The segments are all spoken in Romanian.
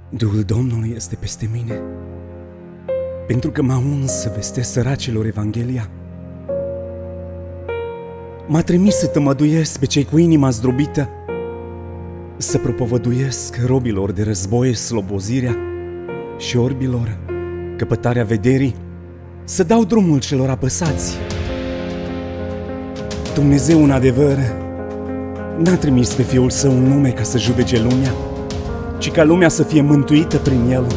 Duhul Domnului este peste mine, pentru că m-a uns să vestesc săracilor Evanghelia. M-a trimis să tămăduiesc pe cei cu inima zdrobită, să propovăduiesc robilor de război slobozirea și orbilor căpătarea vederii, să dau drumul celor apăsați. Dumnezeu, în adevăr, n-a trimis pe Fiul Său în lume ca să judece lumea, ci ca lumea să fie mântuită prin El.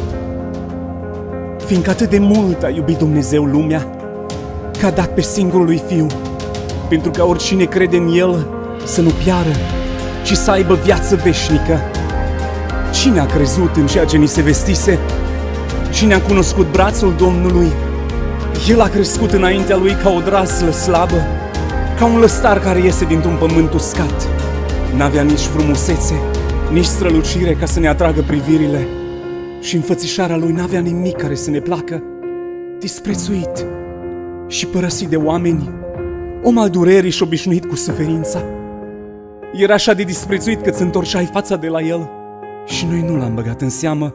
Fiindcă atât de mult a iubit Dumnezeu lumea, că a dat pe singurul lui Fiu, pentru ca oricine crede în El să nu piară, ci să aibă viață veșnică. Cine a crezut în ceea ce ni se vestise? Cine a cunoscut brațul Domnului? El a crescut înaintea Lui ca o draslă slabă, ca un lăstar care iese dintr-un pământ uscat. N-avea nici frumusețe, nici strălucire ca să ne atragă privirile, și înfățișarea Lui n-avea nimic care să ne placă. Disprețuit și părăsit de oameni, om al durerii și obișnuit cu suferința. Era așa de disprețuit că îți întorceai fața de la El și noi nu L-am băgat în seamă.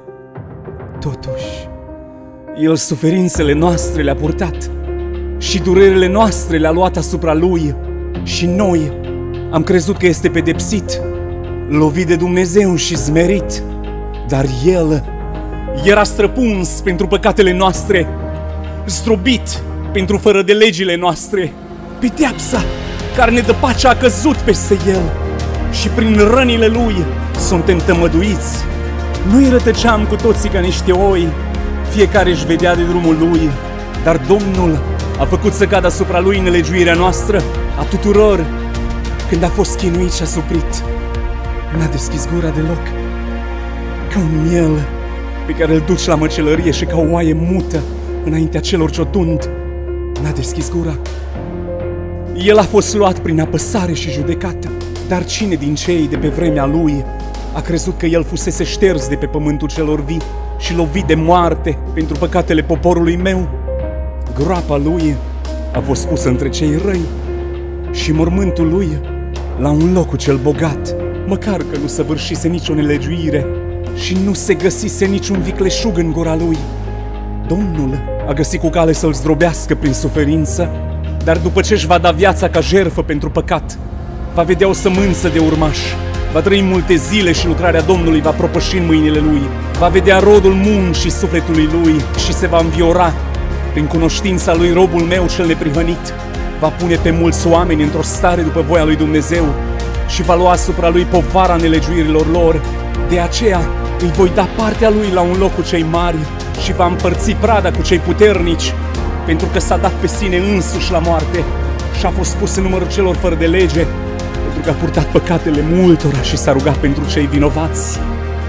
Totuși, El suferințele noastre le-a purtat și durerile noastre le-a luat asupra Lui, și noi am crezut că este pedepsit, lovit de Dumnezeu și smerit, dar El era străpuns pentru păcatele noastre, zdrobit pentru fără de legile noastre. Pedeapsa care ne dă pacea a căzut peste El și prin rănile Lui suntem tămăduiți. Nu-i rătăceam cu toții ca niște oi, fiecare își vedea de drumul lui, dar Domnul a făcut să cadă asupra Lui nelegiuirea noastră, a tuturor. Când a fost chinuit și a suprit, n-a deschis gura deloc. Ca un miel pe care îl duci la măcelărie și ca o oaie mută înaintea celor ce o tund, n-a deschis gura. El a fost luat prin apăsare și judecată, dar cine din cei de pe vremea Lui a crezut că El fusese șters de pe pământul celor vii și lovit de moarte pentru păcatele poporului meu? Groapa Lui a fost pusă între cei răi și mormântul Lui la un loc cu cel bogat, măcar că nu săvârșise nicio nelegiuire și nu se găsise niciun vicleșug în gura Lui. Domnul a găsit cu cale să-L zdrobească prin suferință, dar după ce își va da viața ca jertfă pentru păcat, va vedea o sămânță de urmași, va trăi multe zile și lucrarea Domnului va propăși în mâinile Lui, va vedea rodul muncii sufletului Lui și se va înviora. Prin cunoștința Lui, robul meu cel neprihănit va pune pe mulți oameni într-o stare după voia lui Dumnezeu și va lua asupra Lui povara nelegiuirilor lor. De aceea îi voi da partea Lui la un loc cu cei mari și va împărți prada cu cei puternici, pentru că s-a dat pe sine însuși la moarte și a fost pus în numărul celor fără de lege, pentru că a purtat păcatele multora și s-a rugat pentru cei vinovați.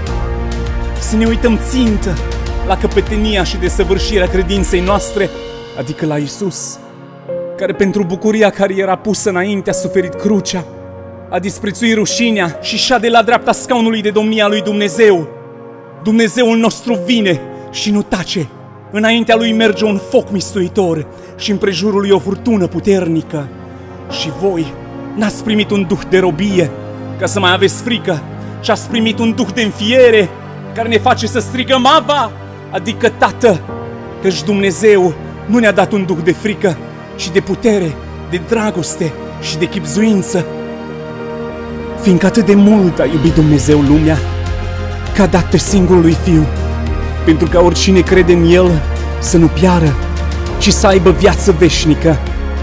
Să ne uităm țintă la căpetenia și desăvârșirea credinței noastre, adică la Iisus, care pentru bucuria care era pusă înainte a suferit crucea, a disprețuit rușinea și șade la dreapta scaunului de domnia lui Dumnezeu. Dumnezeul nostru vine și nu tace. Înaintea Lui merge un foc mistuitor și împrejurul Lui o furtună puternică. Și voi n-ați primit un duh de robie ca să mai aveți frică, ci ați primit un duh de înfiere care ne face să strigăm Ava, adică Tată, căci Dumnezeu nu ne-a dat un duh de frică, ci de putere, de dragoste și de chibzuință. Fiindcă atât de mult a iubit Dumnezeu lumea, că a dat pe singurul lui Fiu, pentru ca oricine crede în El să nu piară, ci să aibă viață veșnică.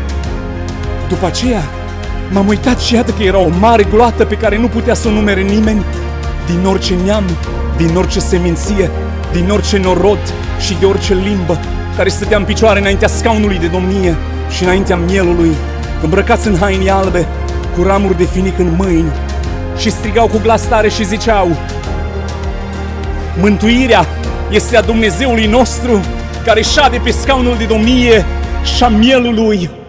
După aceea m-am uitat și iată că era o mare gloată pe care nu putea să o numere nimeni, din orice neam, din orice seminție, din orice norod și de orice limbă, care stătea în picioare înaintea scaunului de domnie și înaintea mielului, îmbrăcați în haine albe, cu ramuri de finic în mâini, și strigau cu glas tare și ziceau: Mântuirea este a Dumnezeului nostru, care șade pe scaunul de domnie și a mielului.